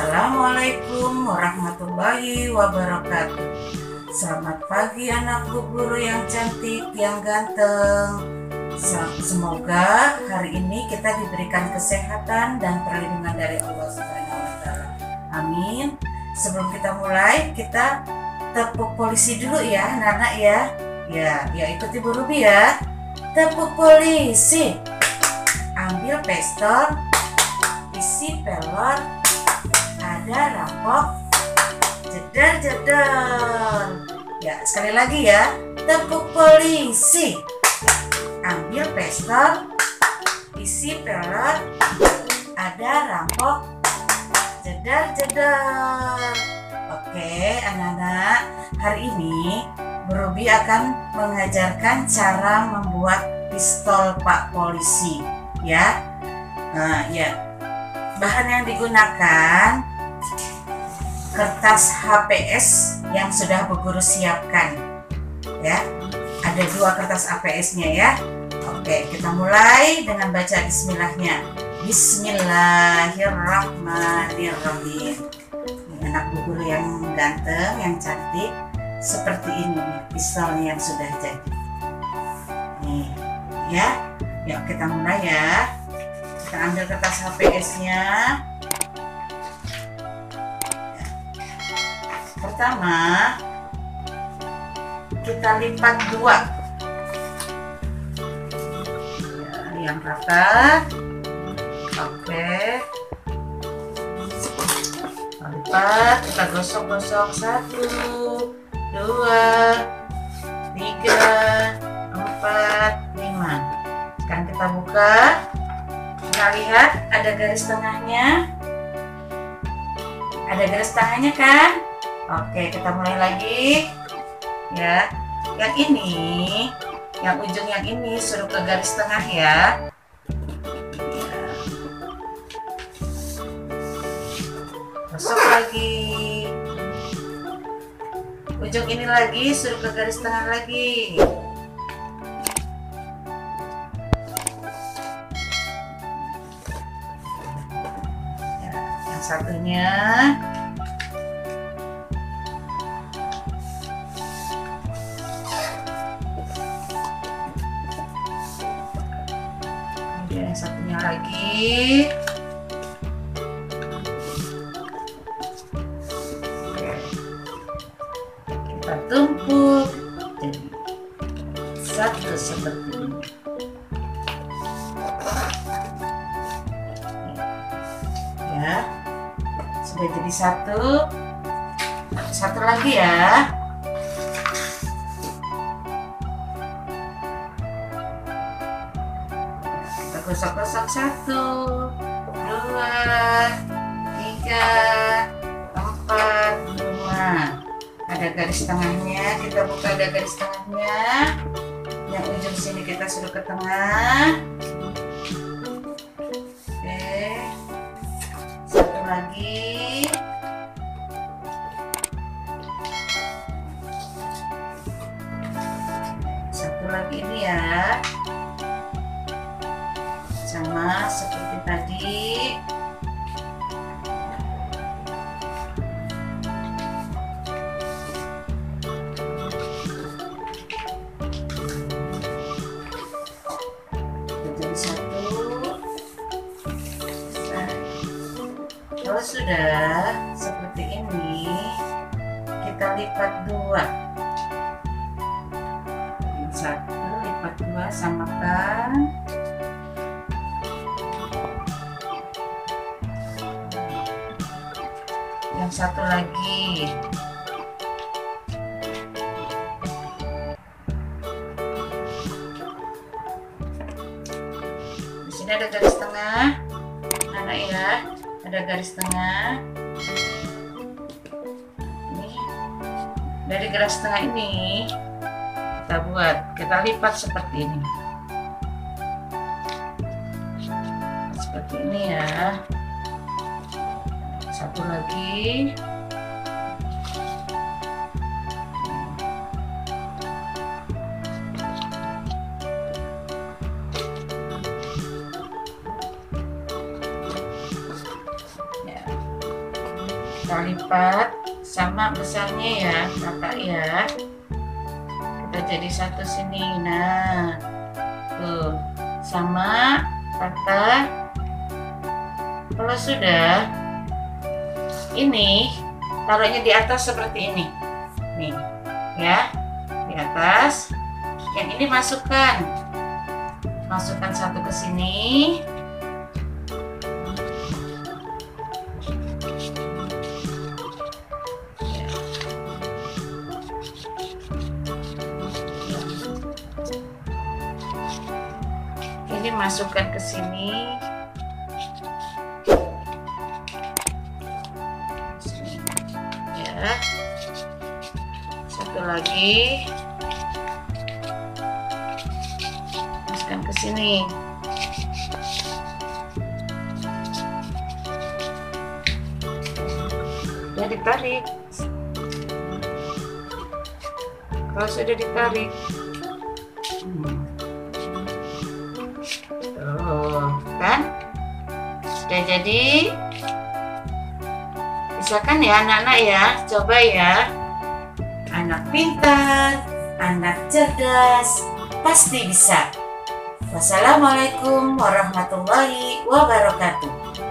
Assalamualaikum warahmatullahi wabarakatuh. Selamat pagi anak guru yang cantik, yang ganteng. Semoga hari ini kita diberikan kesehatan dan perlindungan dari Allah Subhanahu wa Ta'ala. Amin. Sebelum kita mulai, kita tepuk polisi dulu ya, anak-anak ya. Ya ikuti Bu Ruby ya. Tepuk polisi. Ambil pistol, isi pelor, ada rampok, jedar. Ya, sekali lagi ya. Tepuk polisi. Ambil pistol, isi pelor, ada rampok, jedar. Oke, anak-anak, hari ini Bu Ruby akan mengajarkan cara membuat pistol Pak Polisi, ya. Nah, ya. Bahan yang digunakan kertas HPS yang sudah Bu Guru siapkan, ya. Ada 2 kertas HPS-nya ya. Oke, kita mulai dengan baca bismillahnya. Bismillahirrahmanirrahim. Ini anak Bu Guru yang ganteng, yang cantik, seperti ini pistolnya yang sudah jadi. Nih, ya. Yuk kita mulai ya. Kita ambil kertas HPS-nya. Pertama, kita lipat 2. Ya, yang rata. Oke. Kita lipat, kita gosok-gosok 1, 2, 3, 4, 5. Sekarang kita buka. Kita lihat ada garis tengahnya. Ada garis tengahnya kan? Oke, kita mulai lagi. Ya. Yang ini, yang ujung yang ini suruh ke garis tengah ya. Masuk lagi. Ujung ini lagi suruh ke garis tengah lagi. Satunya kemudian yang satunya lagi. Oke. Kita tumpuk jadi satu seperti ini. Ya, sudah jadi satu lagi ya. Kita gosok-gosok 1, 2, 3, 4, 5. Ada garis tengahnya, kita buka, ada garis tengahnya. Yang ujung sini kita suruh ke tengah. Oke, satu lagi. Satu lagi ini ya, sama seperti tadi. Jadi 1. Kalau sudah seperti ini, kita lipat 2. 1 lipat 2, samakan. Yang satu lagi. Di sini ada garis tengah, anak ya. Ada garis tengah. Ini dari garis tengah ini kita lipat seperti ini. Seperti ini ya. Satu lagi. kita lipat sama besarnya ya kakak ya, kita jadi satu sini. Nah tuh sama patah. Kalau sudah, ini taruhnya di atas seperti ini nih ya, di atas. Yang ini masukkan satu ke sini. Ini masukkan ke sini. Ya. Satu lagi. Masukkan ke sini. Ya, ditarik. Kalau sudah ditarik, tuh kan sudah jadi. Bisa kan ya anak-anak ya, coba ya. Anak pintar, anak cerdas, pasti bisa. Wassalamualaikum warahmatullahi wabarakatuh.